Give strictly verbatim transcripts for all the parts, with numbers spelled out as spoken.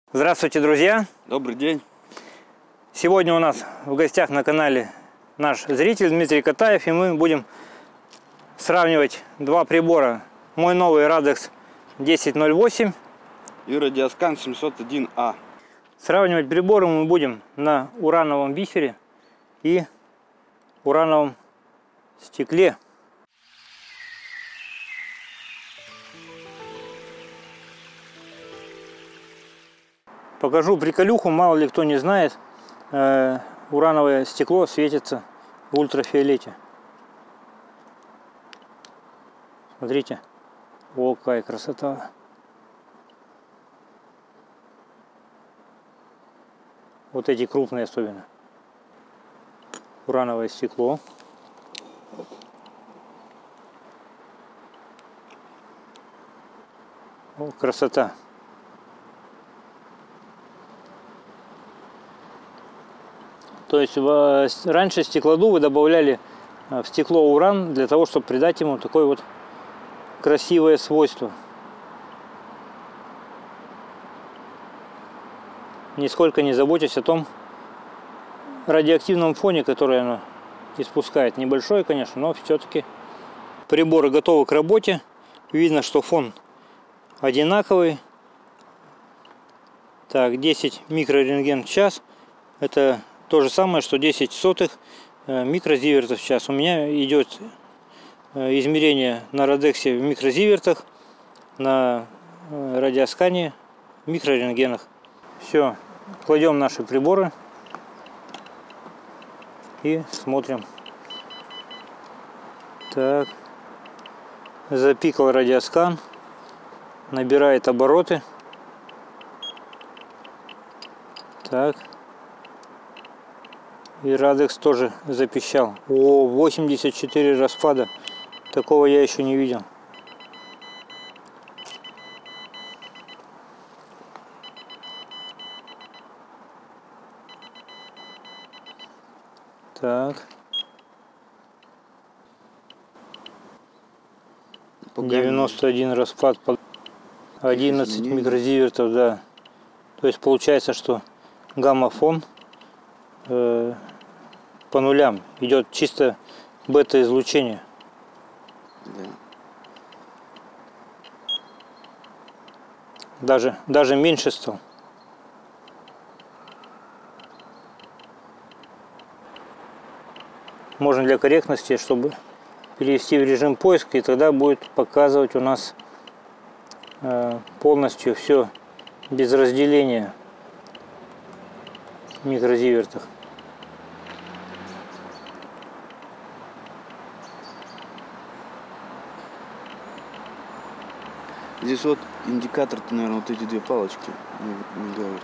Здравствуйте, друзья! Добрый день! Сегодня у нас в гостях на канале наш зритель Дмитрий Катаев, и мы будем сравнивать два прибора. Мой новый Radex десять ноль восемь и Radioscan семьсот один А. Сравнивать приборы мы будем на урановом бисере и урановом стекле. Покажу приколюху, мало ли кто не знает, э, урановое стекло светится в ультрафиолете. Смотрите, о, какая красота! Вот эти крупные особенно. Урановое стекло. О, красота! То есть раньше стеклодувы добавляли в стекло уран для того, чтобы придать ему такое вот красивое свойство. Нисколько не заботясь о том радиоактивном фоне, который оно испускает. Небольшой, конечно, но все-таки приборы готовы к работе. Видно, что фон одинаковый. Так, десять микрорентген в час. Это то же самое, что десять сотых микрозивертов в час. У меня идет измерение на Радексе в микрозивертах, на радиоскане в микрорентгенах. Все, кладем наши приборы и смотрим. Так, запикал радиоскан, набирает обороты. Так. И Radex тоже запищал. О, восемьдесят четыре распада. Такого я еще не видел. Так. девяносто один распад. одиннадцать микрозивертов, да. То есть получается, что гамма-фон э, по нулям идет чисто бета-излучение. Да. Даже, даже меньше стал. Можно для корректности, чтобы перевести в режим поиска, и тогда будет показывать у нас э, полностью все без разделения в микрозивертах. Здесь вот индикатор-то, наверное, вот эти две палочки мигают.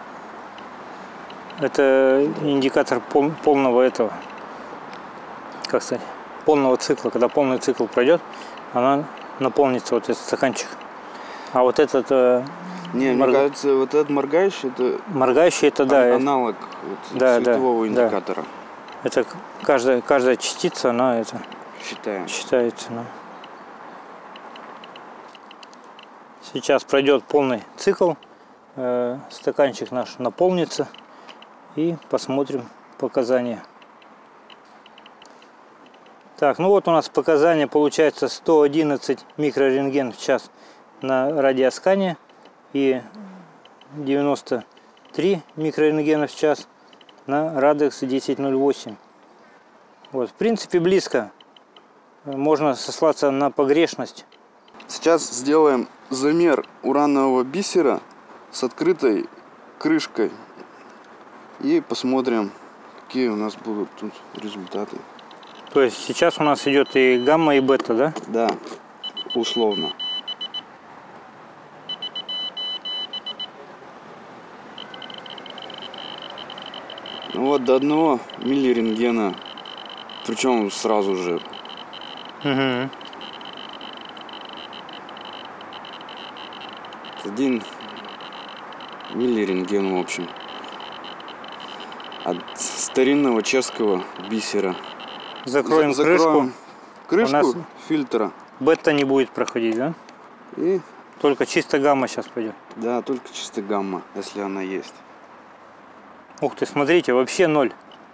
Это индикатор пол, полного этого, как сказать, полного цикла. Когда полный цикл пройдет, она наполнится, вот этот стаканчик. А вот этот... Э, Не, морг... мне кажется, вот этот моргающий, это... Моргающий, это, да. Аналог вот, да, светового да, индикатора. Да. Это каждая, каждая частица, она это... Считаем. Считается, да. Сейчас пройдет полный цикл, э, стаканчик наш наполнится, и посмотрим показания. Так, ну вот у нас показания получается сто одиннадцать микрорентген в час на радиоскане и девяносто три микрорентгена в час на Radex десять ноль восемь. Вот, в принципе, близко. Можно сослаться на погрешность. Сейчас сделаем замер уранового бисера с открытой крышкой и посмотрим, какие у нас будут тут результаты. То есть сейчас у нас идет и гамма, и бета, да? Да, условно. Ну вот до одного миллирентгена, причем сразу же. Угу. Один миллирентген, в общем, от старинного чешского бисера. Закроем, Закроем крышку. крышку У нас фильтра. бета не будет проходить, да? И Только чисто гамма сейчас пойдет. Да, только чисто гамма, если она есть. Ух ты, смотрите, вообще ноль.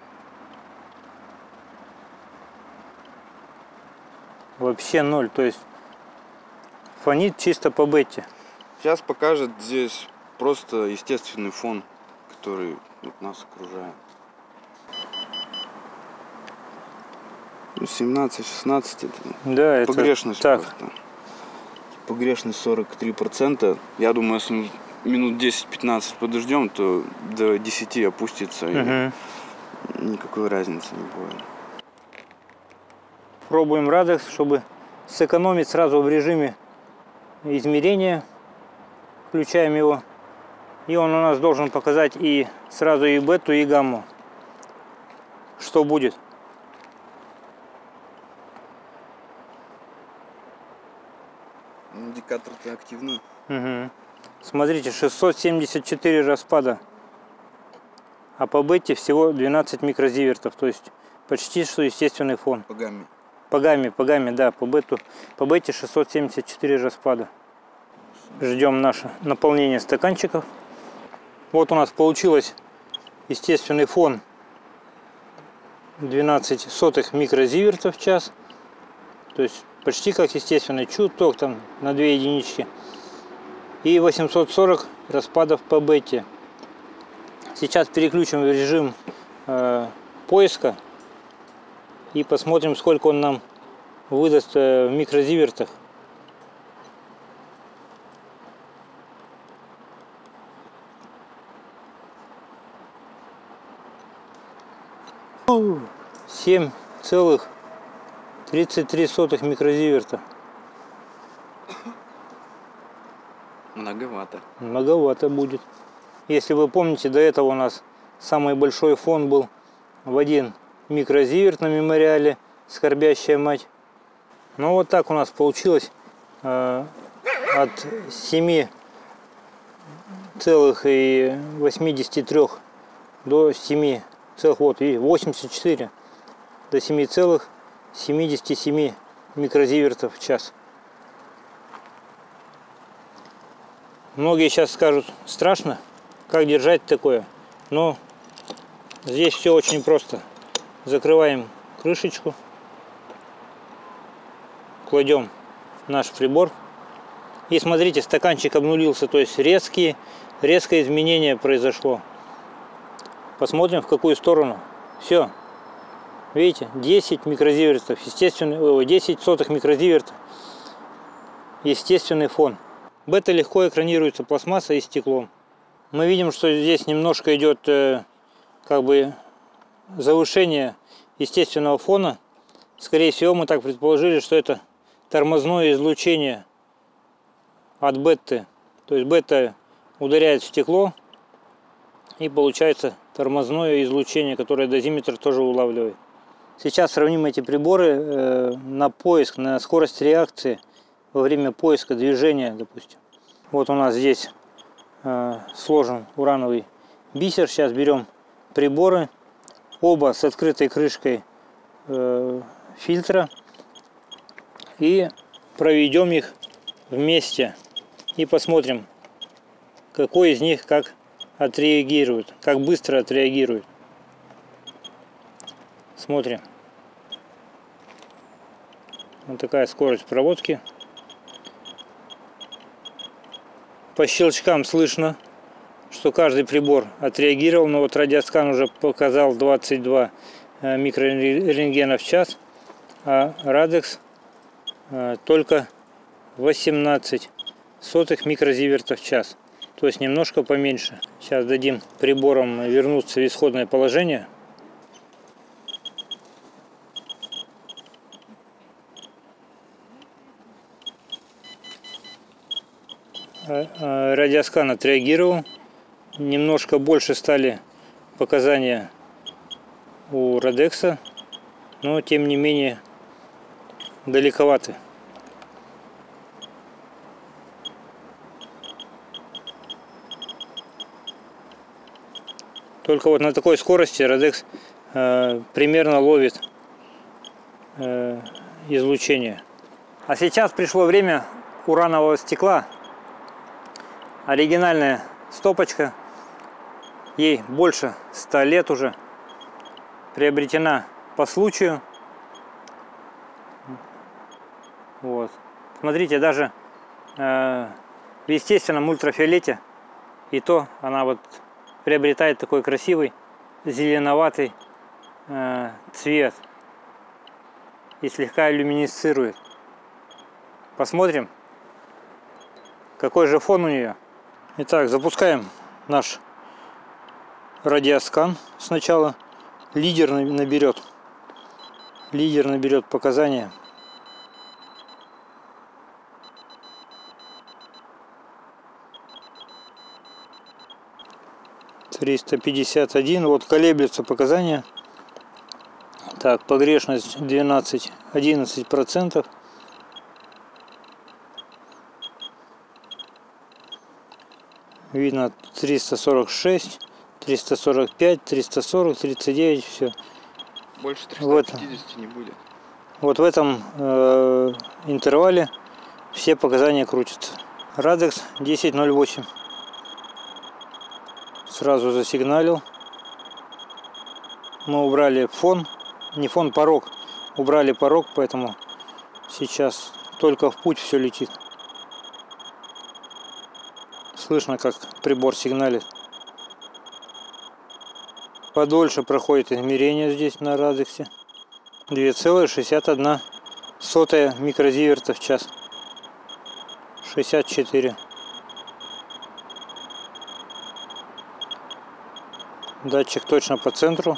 Вообще ноль, то есть фонит чисто по бете. Сейчас покажет здесь просто естественный фон, который вот нас окружает. семнадцать-шестнадцать это Да, это погрешность так. просто. Погрешность сорок три процента. Я думаю, если мы минут десять-пятнадцать подождем, то до десяти опустится. Угу. И никакой разницы не будет. Пробуем Radex, чтобы сэкономить сразу в режиме измерения. Включаем его. И он у нас должен показать и сразу и бету, и гамму. Что будет? Индикатор-то активный. Угу. Смотрите, шестьсот семьдесят четыре распада. А по бете всего двенадцать микрозивертов. То есть почти что естественный фон. По гамме. По гамме, по гамме, да, по бету. По бете шестьсот семьдесят четыре распада. Ждем наше наполнение стаканчиков. Вот у нас получилось естественный фон двенадцать сотых микрозивертов в час. То есть почти как естественный, чуток там на две единички. И восемьсот сорок распадов по бете. Сейчас переключим в режим э, поиска и посмотрим, сколько он нам выдаст э, в микрозивертах. семь целых тридцать три сотых микрозиверта. Многовато. Многовато будет. Если вы помните, до этого у нас самый большой фон был в один микрозиверт на мемориале «Скорбящая мать». Ну вот так у нас получилось э, от семи целых восьмидесяти трёх до семи целых вот и восемьдесят четыре до семи целых семидесяти семи микрозивертов в час. Многие сейчас скажут: страшно, как держать такое? Но здесь все очень просто. Закрываем крышечку, кладем наш прибор. И смотрите, стаканчик обнулился, то есть резкие, резкое изменение произошло. Посмотрим, в какую сторону. Все. Видите, десять микрозивертов, естественный, десять сотых микрозиверта, естественный фон. Бета легко экранируется пластмассой и стеклом. Мы видим, что здесь немножко идет э, как бы завышение естественного фона. Скорее всего, мы так предположили, что это тормозное излучение от беты. То есть бета ударяет в стекло, и получается тормозное излучение, которое дозиметр тоже улавливает. Сейчас сравним эти приборы э, на поиск, на скорость реакции во время поиска движения, допустим. Вот у нас здесь э, сложен урановый бисер. Сейчас берем приборы, оба с открытой крышкой э, фильтра, и проведем их вместе и посмотрим, какой из них как отреагирует, как быстро отреагирует. Смотрим. Вот такая скорость проводки. По щелчкам слышно, что каждый прибор отреагировал, но вот радиоскан уже показал двадцать два микрорентгена в час, а Radex только восемнадцать сотых микрозиверта в час, то есть немножко поменьше. Сейчас дадим приборам вернуться в исходное положение. Радиоскан отреагировал. Немножко больше стали показания у Radex, но тем не менее далековаты. Только вот на такой скорости Radex э, примерно ловит э, излучение. А сейчас пришло время уранового стекла. оригинальная стопочка. Ей больше ста лет уже. Приобретена по случаю. Вот. Смотрите, даже э, в естественном ультрафиолете и то она вот приобретает такой красивый зеленоватый э, цвет и слегка люминесцирует. Посмотрим, какой же фон у нее. Итак, запускаем наш радиоскан сначала. Лидер наберет. Лидер наберет показания. триста пятьдесят один. Вот колеблются показания. Так, погрешность двенадцать-одиннадцать процентов. Видно триста сорок шесть, триста сорок пять, триста сорок, тридцать девять, все. Больше триста пятидесяти не будет. Вот в этом э, интервале все показания крутятся. Радекс десять ноль восемь. Сразу засигналил. Мы убрали фон, не фон, порог. Убрали порог, поэтому сейчас только в путь все летит. Слышно, как прибор сигналит. Подольше проходит измерение здесь на Радексе. две целых шестьдесят одна сотая микрозиверта в час. шестьдесят четыре. Датчик точно по центру.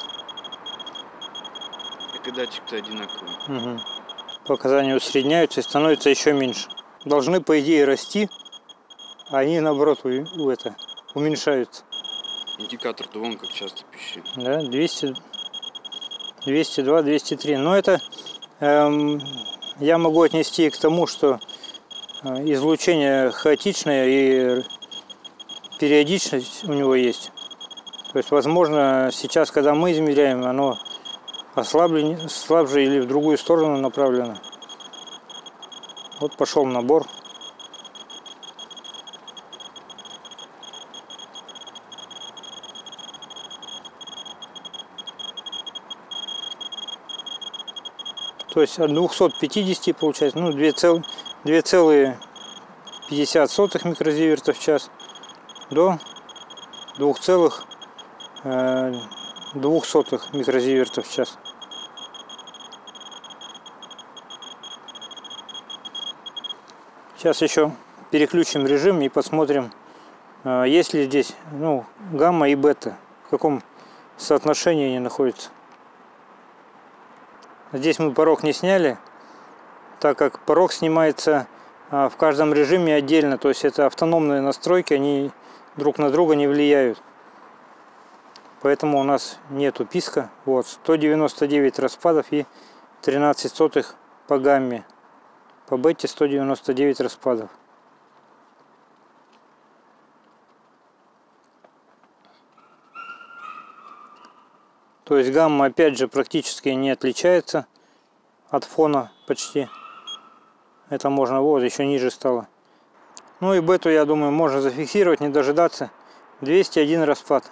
И датчик-то одинаковый. Угу. Показания усредняются и становятся еще меньше. Должны, по идее, расти, а они, наоборот, у, у это, уменьшаются. Индикатор-то вон как часто пищит. Да, двести, двести два, двести три. Но это эм, я могу отнести к тому, что э, излучение хаотичное и периодичность у него есть. То есть, возможно, сейчас, когда мы измеряем, оно ослаблено, слабже или в другую сторону направлено. Вот пошел набор. То есть от двухсот пятидесяти получается, ну, две целых пятьдесят сотых микрозиверта в час до двух целых двух сотых микрозиверта в час. Сейчас еще переключим режим и посмотрим, есть ли здесь, ну, гамма и бета, в каком соотношении они находятся. Здесь мы порог не сняли, так как порог снимается в каждом режиме отдельно, то есть это автономные настройки, они друг на друга не влияют. Поэтому у нас нету писка. Вот сто девяносто девять распадов и тринадцать сотых по гамме. По бете сто девяносто девять распадов. То есть гамма опять же практически не отличается от фона почти. Это можно, вот, еще ниже стало. Ну и бету, я думаю, можно зафиксировать, не дожидаться. двести один распад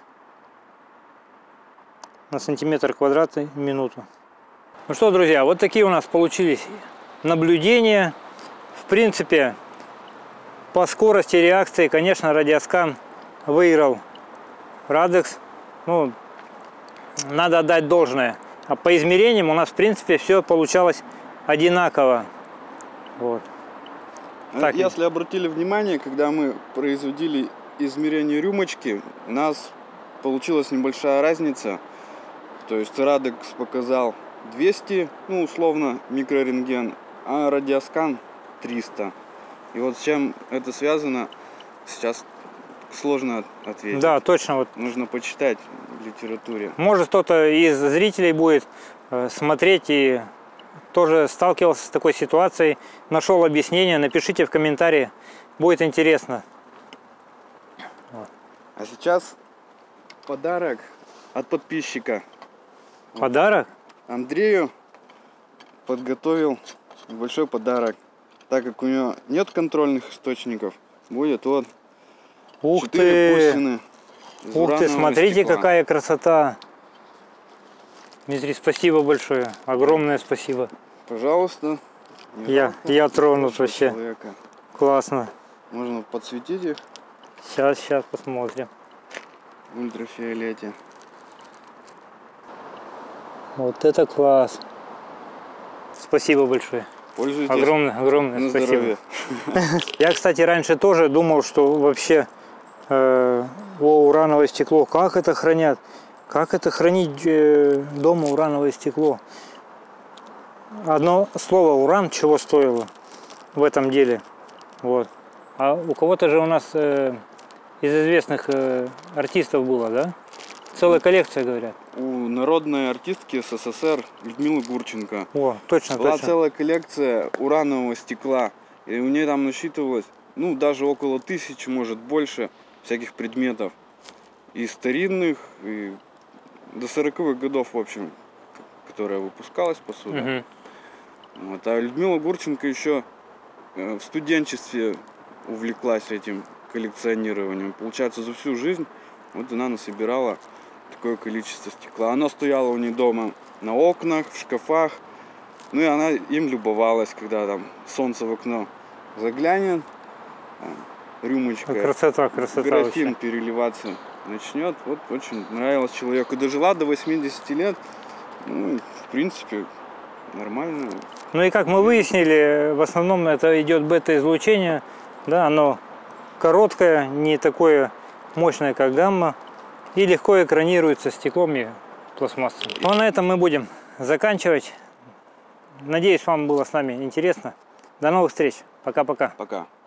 на сантиметр квадратный в минуту. Ну что, друзья, вот такие у нас получились наблюдения. В принципе, по скорости реакции, конечно, радиоскан выиграл Радекс. Ну, надо отдать должное. А по измерениям у нас, в принципе, все получалось одинаково. Вот. Так. Если обратили внимание, когда мы производили измерение рюмочки, у нас получилась небольшая разница. То есть Радекс показал двести, ну условно, микрорентген, а радиоскан триста. И вот с чем это связано, сейчас сложно ответить. Да, точно. Вот. Нужно почитать в литературе. Может, кто-то из зрителей будет смотреть и тоже сталкивался с такой ситуацией, нашел объяснение, напишите в комментарии, будет интересно. Вот. А сейчас подарок от подписчика. Подарок? Андрею подготовил большой подарок. Так как у него нет контрольных источников, будет вот Ух Четыре ты! бусины из Ух ты, уранового смотрите, стекла. какая красота! Дмитрий, спасибо большое. Огромное спасибо. Пожалуйста. не Я, жалко я тронут хорошего вообще. человека. Классно. Можно подсветить их Сейчас, сейчас посмотрим. в ультрафиолете. Вот это класс. Спасибо большое. Пользуйтесь. Огромное, огромное На спасибо. здоровье. Я, кстати, раньше тоже думал, что вообще э, о, урановое стекло, как это хранят? Как это хранить э, дома урановое стекло? Одно слово уран чего стоило в этом деле. Вот. А у кого-то же у нас э, из известных э, артистов было, да? Целая коллекция, говорят. У народной артистки СССР Людмилы Гурченко О, точно, была точно. целая коллекция уранового стекла. И у нее там насчитывалось, ну, даже около тысячи, может, больше всяких предметов. И старинных, и до сороковых годов, в общем, которая выпускалась посуда. Мгм. Вот. А Людмила Гурченко еще в студенчестве увлеклась этим коллекционированием. Получается, за всю жизнь вот она насобирала такое количество стекла. Оно стояло у нее дома на окнах, в шкафах. Ну и она им любовалась, когда там солнце в окно заглянет, там, рюмочка, Красота, красота графин вообще. переливаться начнет. Вот очень нравилось человеку. Дожила до восьмидесяти лет. Ну, в принципе, нормально. Ну и как мы выяснили, в основном это идет бета-излучение, да, оно короткое, не такое мощное, как гамма, и легко экранируется стеклом и пластмассой. Ну а на этом мы будем заканчивать. Надеюсь, вам было с нами интересно. До новых встреч. Пока-пока. Пока.